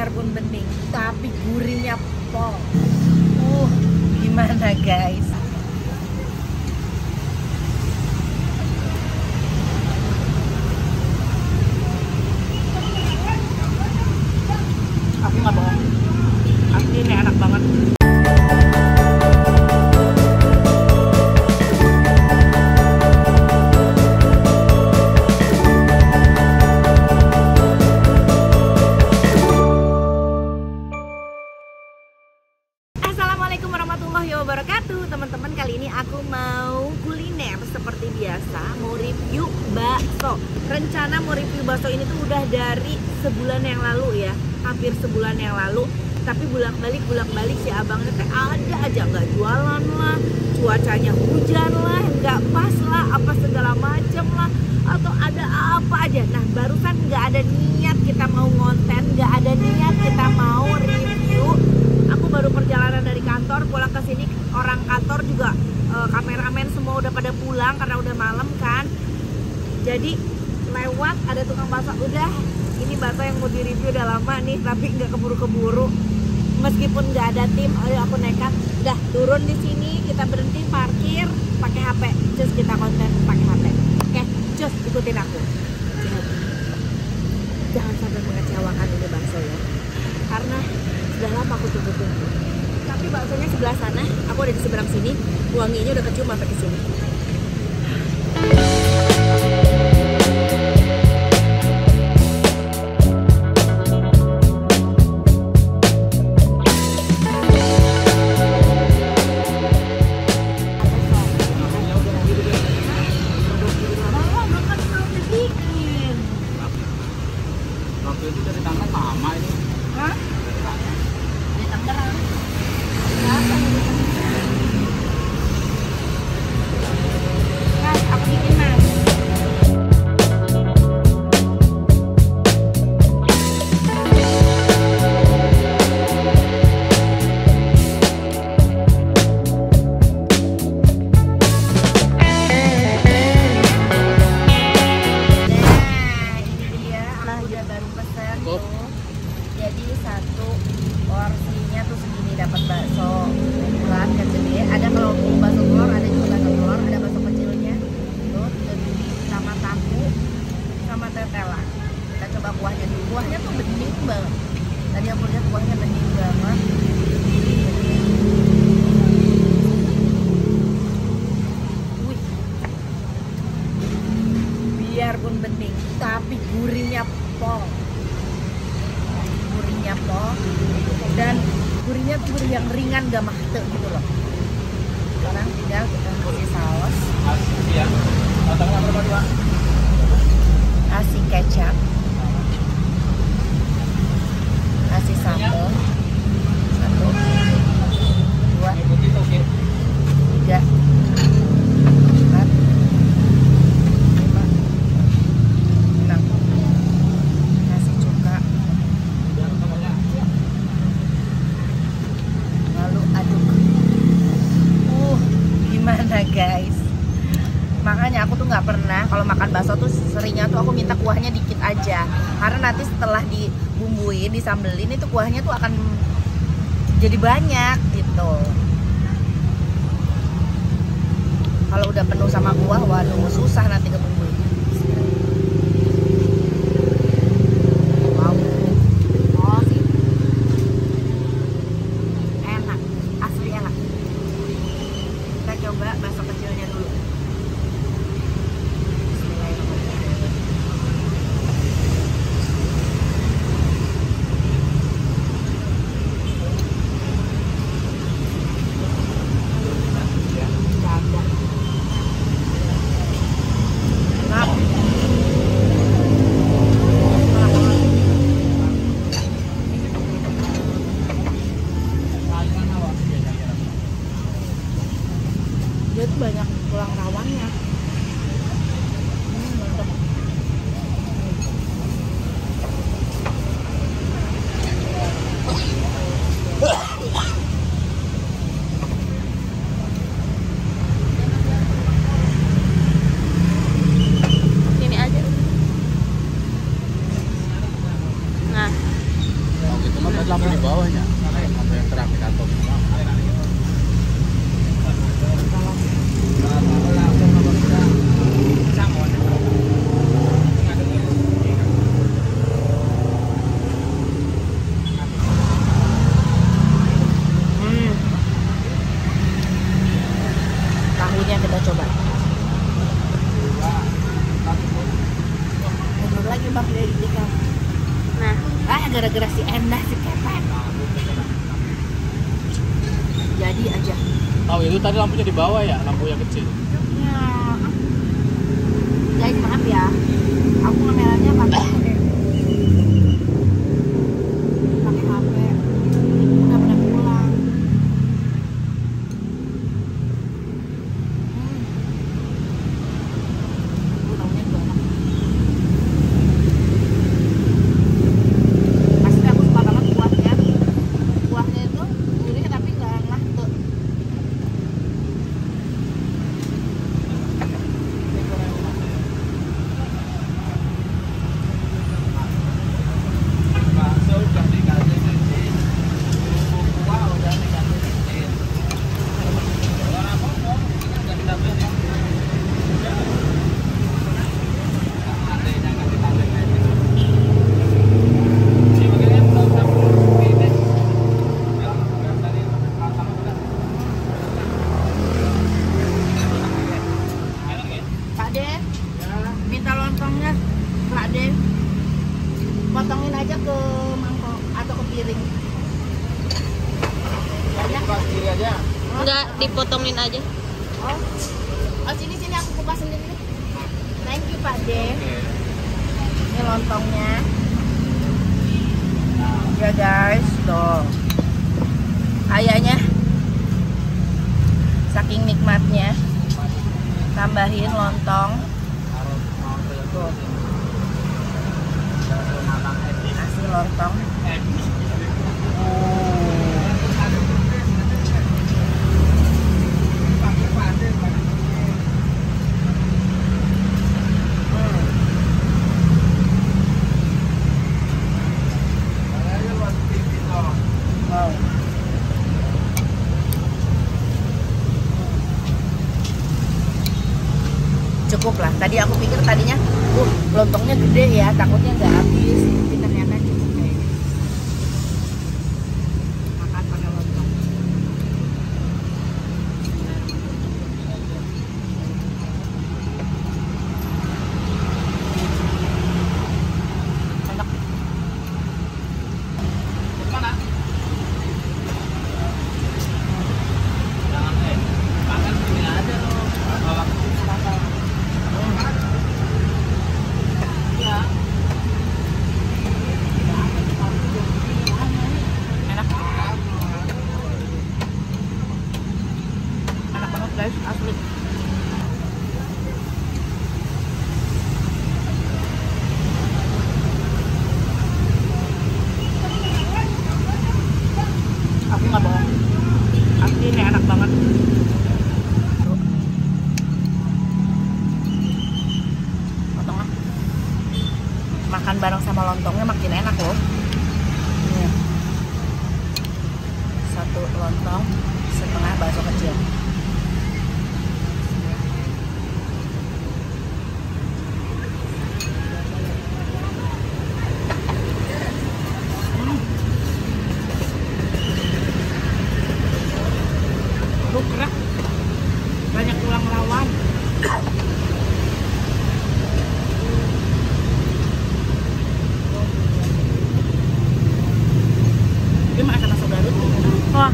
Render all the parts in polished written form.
biarpun bening tapi gurihnya pol. Gimana guys? Aku nggak bohong, asli ini enak banget. Assalamualaikum warahmatullahi wabarakatuh. Teman-teman, kali ini aku mau kuliner seperti biasa, mau review bakso. Rencana mau review bakso ini tuh udah dari sebulan yang lalu ya, hampir sebulan yang lalu. Tapi bolak-balik si abangnya teh ada aja nggak jualan lah, cuacanya hujan lah, nggak pas lah, apa segala macem lah, atau ada apa aja. Nah barusan nggak ada niat kita mau ngonten, nggak ada niat kita mau review. Aku baru perjalanan dari kantor pulang ke sini, orang kantor juga kameramen semua udah pada pulang karena udah malam kan. Jadi lewat ada tukang bakso, udah ini bakso yang mau direview udah lama nih tapi nggak keburu-keburu. Meskipun nggak ada tim, ayo aku nekat, udah turun di sini, kita berhenti parkir pakai HP, just kita konten pakai HP. Oke, just ikutin aku. Jangan sampai mengecewakan ini bakso ya, karena sudah lama aku tunggu-tunggu. Tapi baksonya sebelah sana, aku ada di seberang sini, wanginya udah kecium sampai ke sini. Itu dari tangan mama ini. Hah? Dari Tangerang. Mas, aku bikin mas. Jadi satu porsinya tuh segini dapat bakso bulat kan gede. Ada kalau bakso telur, ada juga bakso telur, ada bakso kecilnya tuh sama tahu sama tetela. Kita coba kuahnya dulu. Kuahnya tuh bening banget. Tadi aku lihat kuahnya bening banget. Wih, biarpun bening tapi gurihnya pol. Dan gurihnya tuh gurih yang ringan, gak mahte gitu loh. Sekarang tinggal kita kasih saus, Ya. Matangnya berapa dua? kasih kecap, kasih sambal, 1, 2, 3, 4, 5, 6, kasih cuka, lalu aduk. Gimana guys? Makanya aku tuh nggak pernah kalau makan bakso tuh seringnya tuh aku minta kuahnya dikit aja, karena nanti setelah dibumbuin, disambelin itu kuahnya tuh akan jadi banyak gitu. Kalau udah penuh sama kuah, waduh susah nanti kebumbuin. Coba bakso kecilnya dulu. tadi lampu di bawahnya. Lampu yang terang di kantor. Tahunya kita coba. Mundur lagi bang dari ikan. Nah, gara-gara si Endah si kepet. Jadi aja. Tahu itu tadi lampunya di bawah ya, lampu yang kecil. Ya. Guys, maaf ya. Aku kameranya pakai HP. Udah pada pulang. Tahunya juga enak. Pasti aku suka banget kuahnya. Kuahnya itu gurih tapi nggak ngah tuh. Bakso udah dikasih kecil. Kuah udah dikasih kecil. Kalau aku mau, nggak ditambahin. Pak De, minta lontongnya, Pak De. Potongin aja ke mangkok atau ke piring. Banyak. Kiri aja. Enggak, dipotongin aja. Oh, sini aku kupas sendiri. Thank you Pak De. Ini lontongnya. Ya guys, tuh. Ayahnya. Saking nikmatnya. Tambahin lontong. Tuh. Nasi lontong. Wow. Cukup lah. Tadi aku pikir tadinya, lontongnya gede ya, takutnya nggak habis. Tapi ternyata cukup kayaknya. Makan pakai lontong. Enak. Mana? Jangan makan sini aja loh. Ya. Enak. Enak banget guys, asli. Aku nggak bohong. Asli ini enak banget. Potong ah. Makan bareng sama lontongnya makin enak loh. Nih. Satu lontong, setengah bakso kecil. Gerak. Banyak tulang lawan. Dia makan asam Garut. Wah.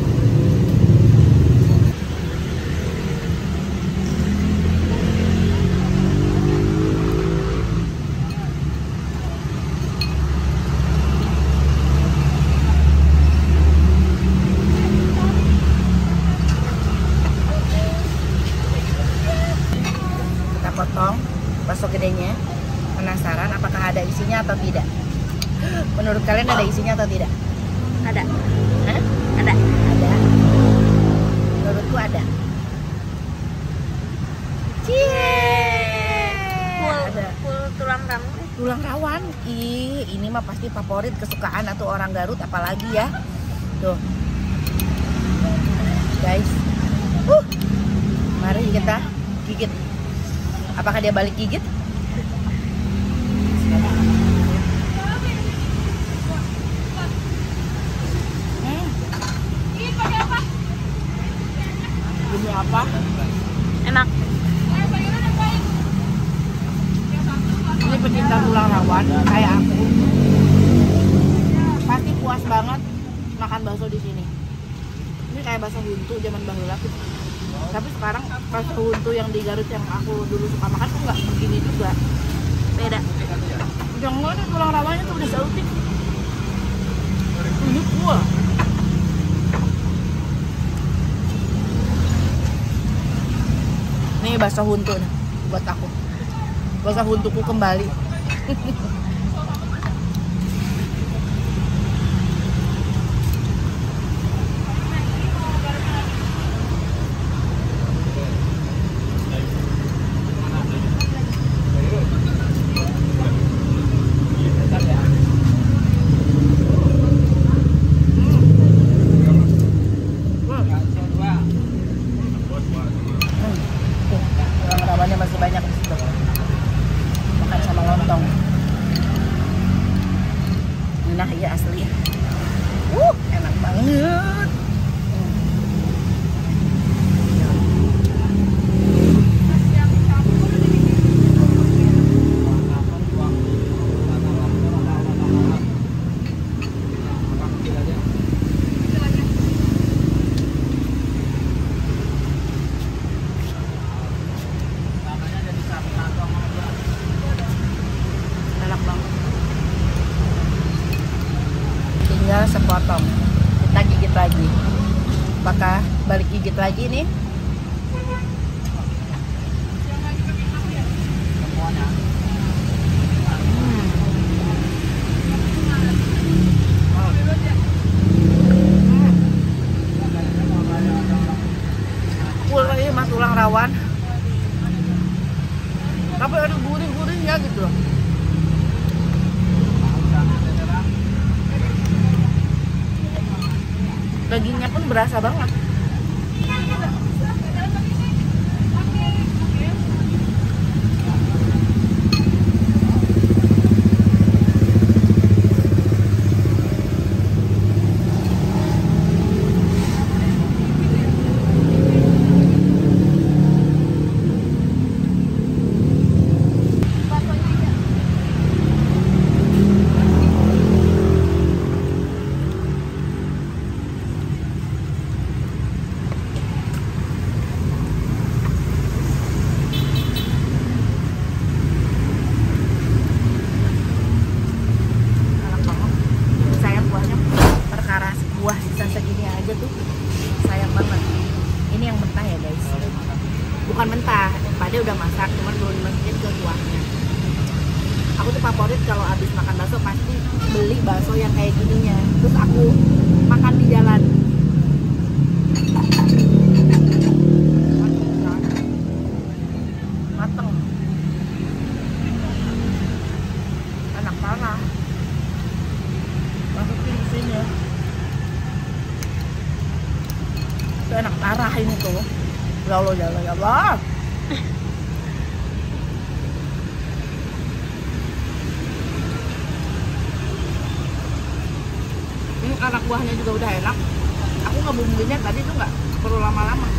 Kita potong bakso gedenya. Penasaran apakah ada isinya atau tidak? Menurut kalian ada isinya atau tidak? Ada. Hah? Ada. Ada. Menurutku ada. Cie. Full, Ada. full tulang ramu. Tulang rawan. Ih, ini mah pasti favorit kesukaan atau orang Garut apalagi ya. Tuh. Guys. Mari kita gigit. Apakah dia balik gigit? Bumbu apa? Enak. Ini pecinta tulang rawan kayak aku pasti puas banget makan bakso di sini. Ini kayak bakso huntu zaman baheula. Tapi sekarang bakso huntu yang di Garut yang aku dulu suka makan tuh nggak begini juga. Beda. Yang mana tulang rawannya tuh udah sautik. Ini full. Nih bakso huntu nih buat aku. Bakso huntuku kembali. Rawannya masih banyak di situ. Makan sama lontong. Nah, iya asli. Enak banget. Enak banget. Tinggal sepotong. Kita gigit lagi. Apakah balik gigit lagi nih? Full lagi mas tulang rawan. Tapi ada gurih-gurihnya gitu loh. Dagingnya pun berasa banget. Bukan mentah, Pade udah masak, cuman belum dimasukin ke kuahnya. Aku tuh favorit kalau habis makan bakso pasti beli bakso yang kayak gininya, terus aku makan di jalan. Mateng, enak parah. Masukin di sini ya. Itu enak parah ini tuh. Ya Allah, ya Allah, ya Allah. Ini anak buahnya juga udah enak. Aku ngebumbuinnya tadi tuh nggak perlu lama-lama.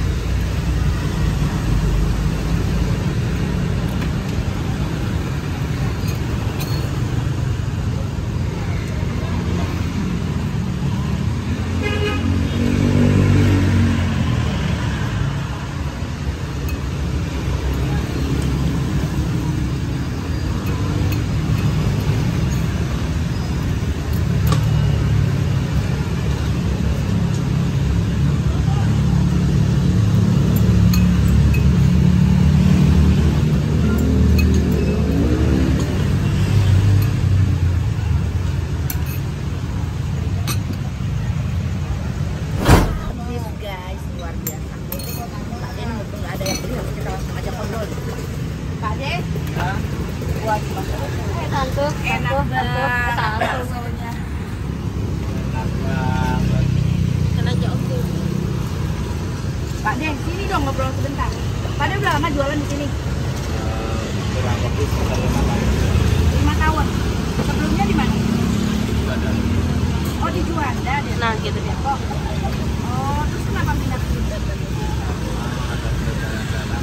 ngobrol sebentar. Pada udah lama jualan di sini? Kurang lebih sekitar 5 tahun. 5 tahun. Sebelumnya di mana? Juanda. Oh di Juanda deh. Nah, gitu deh. Oh, oh terus kenapa pindah ke sini? Ada jalan-jalan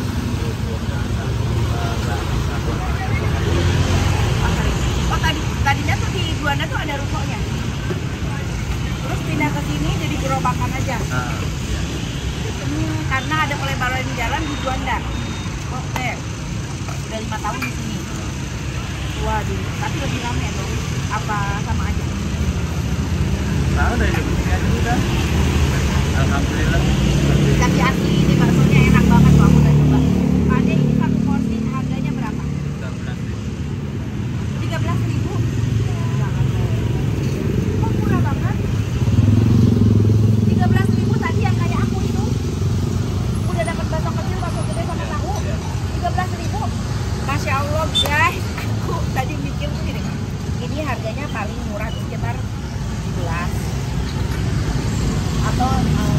Oh tadinya tuh di Juanda tuh ada rukonya. Terus pindah ke sini jadi gerobakan aja. Karena ada pelebaran jalan di Juanda. Oke. Udah 5 tahun di sini. Waduh, tapi lebih ramai dong. Apa sama aja? Tahu dari sini aja udah. Alhamdulillah. Tapi asli ini baksonya enak banget loh, aku udah coba. Ade ini satu porsi harganya berapa? 13.000. Kok murah banget? 13.000 tadi yang kayak aku itu. Udah dapat bakso kecil, bakso gede sama tahu. 13.000. Masya Allah guys. Aku tadi mikir tuh gini. Ini harganya paling murah sekitar 17 atau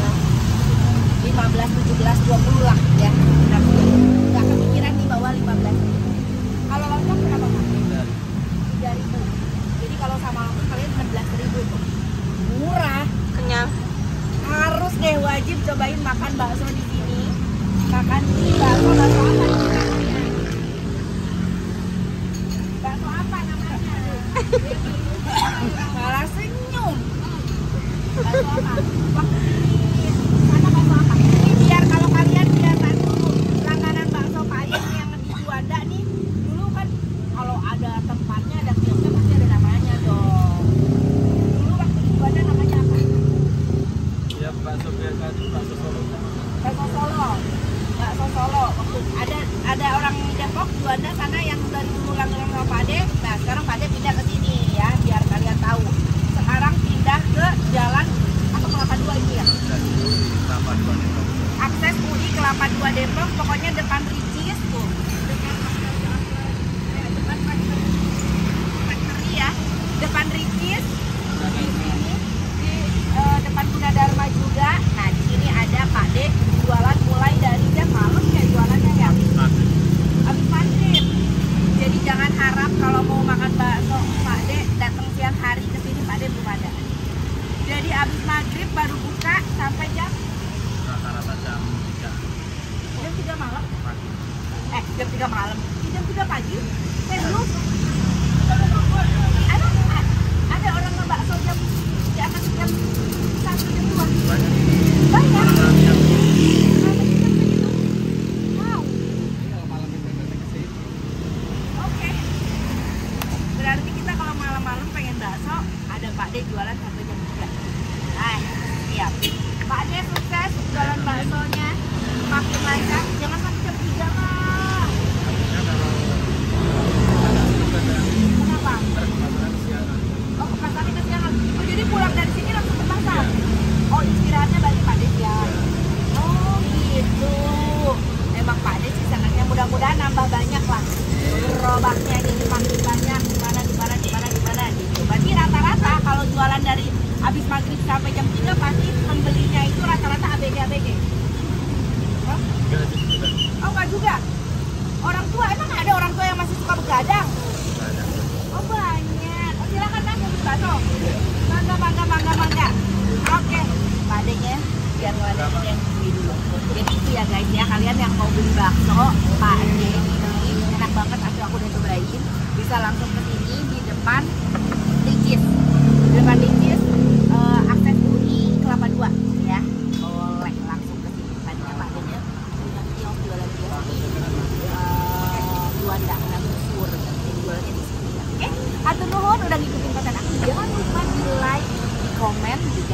15, 17, 20 lah ya. Tapi nggak kepikiran di bawah 15. Kalau lengkap berapa Pak? 3.000. Jadi kalau sama lengkap kalian 16.000 tuh. Murah. Kenyang. Harus deh wajib cobain makan bakso di sini. Makan di bakso apa namanya? Bakso apa namanya? Malah senyum. Bakso apa? Waktu di sana bakso apa? Ini biar kalau kalian biasa dulu langganan bakso payung yang di Juanda nih, dulu kan kalau ada tempatnya ada kiosnya pasti ada namanya dong. Dulu waktu di Juanda namanya apa? Ya bakso biasa itu bakso Solo. Bakso Solo. Bakso Solo. Waktu ada orang Depok Juanda sana yang dari dulu langganan sama Pak Ade. Nah, sekarang Pak Ade pindah ke sini ya, biar kalian tahu. Sekarang pindah ke jalan atau Kelapa 2 ini ya. Dan itu Kelapa 2 Depok. Akses UI Kelapa 2 Depok, pokoknya depan Ricis tuh. Depan factory ya. Depan Ricis. Di sini di depan Gunadarma juga. Nah, di sini ada Pak De jualan mulai dari jam malam kayak jualannya ya. Habis maghrib. Jadi jangan harap kalau mau makan bakso Pak De datang siang hari ke sini Pak De belum ada. Jadi habis maghrib baru buka sampai jam Rata-rata jam 3 malam. pagi. Jam 3 malam. Jam 3 pagi. Serius? Ada orang ngebakso jam di atas jam 1 jam 2. Banyak. Banyak. Orang yang Wow. kalau malam itu ke sini. Oke. Berarti kita kalau malam-malam pengen bakso, ada Pak De jualan sampai jam 3. Nah, siap. Pak De sukses jualan baksonya. Makin lancar, jangan sampai jam 3 lah. Kenapa? Oh, ke pasarnya kesiangan. Oh, jadi pulang dari sini langsung ke pasar. Oh, istirahatnya balik Pak De siang. Oh, gitu. Emang Pak De sih senangnya, mudah-mudahan nambah banyak lah. Gerobaknya jadi makin banyak, di mana gitu. Berarti rata-rata kalau jualan dari habis maghrib sampai jam 3 pasti pembelinya itu rata-rata ABG. Hah? Oh, enggak juga. Orang tua, emang ada orang tua yang masih suka begadang? Oh, banyak. Oh, silakan Mas beli bakso. Mangga. Oke. Pak De-nya biar ngeladeni yang beli dulu. Jadi itu ya guys ya, kalian yang mau beli bakso Pak De ini enak banget, aku udah cobain. Bisa langsung ke sini di depan Ricis. Di depan Ricis akses UI Kelapa 2 ya. Boleh langsung ke sini. Tadinya Pak De-nya punya kios jualan di Juanda, Sur. Jadi jualannya di sini ya. Oke, atur nuhun udah ngikutin konten aku. Jangan lupa di like, di komen, di